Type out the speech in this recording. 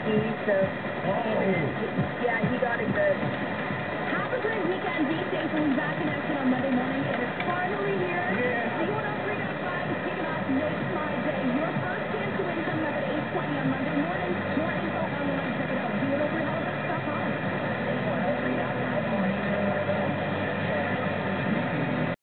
ski, so yeah, he got it good. Have a great weekend. Be safe. We'll be back in action on Monday morning. It is finally here. Yeah. The 103.5 is kicking off Make My Day. Your first chance to win coming up at 8:20 on Monday morning. More info on the